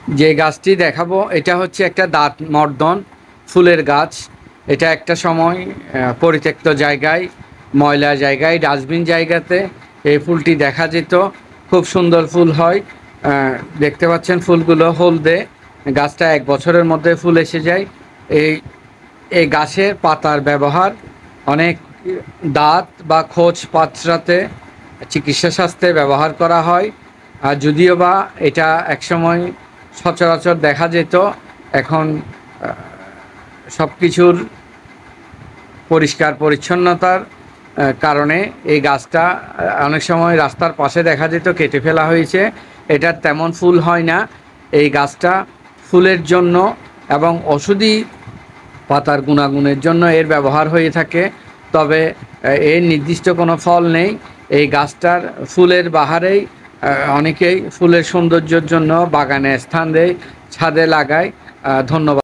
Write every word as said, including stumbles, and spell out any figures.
যে গাছটি দেখাবো এটা হচ্ছে একটা দাঁত মর্দন ফুলের গাছ। এটা একটা সময় পরিত্যক্ত জায়গায়, ময়লা জায়গায়, ডাস্টবিন জায়গাতে এই ফুলটি দেখা যেত। খুব সুন্দর ফুল হয়। দেখতে পাচ্ছেন ফুলগুলো হলদে। গাছটা এক বছরের মধ্যে ফুল এসে যায়। এই এই গাছের পাতার ব্যবহার অনেক দাঁত বা খোঁচ পাঁচড়াতে চিকিৎসা শাস্ত্রে ব্যবহার করা হয়। আর যদিও বা এটা একসময় সচরাচর দেখা যেত, এখন সব কিছুর পরিষ্কার পরিচ্ছন্নতার কারণে এই গাছটা অনেক সময় রাস্তার পাশে দেখা যেত, কেটে ফেলা হয়েছে। এটার তেমন ফুল হয় না। এই গাছটা ফুলের জন্য এবং ওষুধি পাতার গুণাগুণের জন্য এর ব্যবহার হয়ে থাকে, তবে এর নির্দিষ্ট কোনো ফল নেই। এই গাছটার ফুলের বাহারেই অনেকেই ফুলের সৌন্দর্যের জন্য বাগানে স্থান দেয়, ছাদে লাগায়। ধন্যবাদ।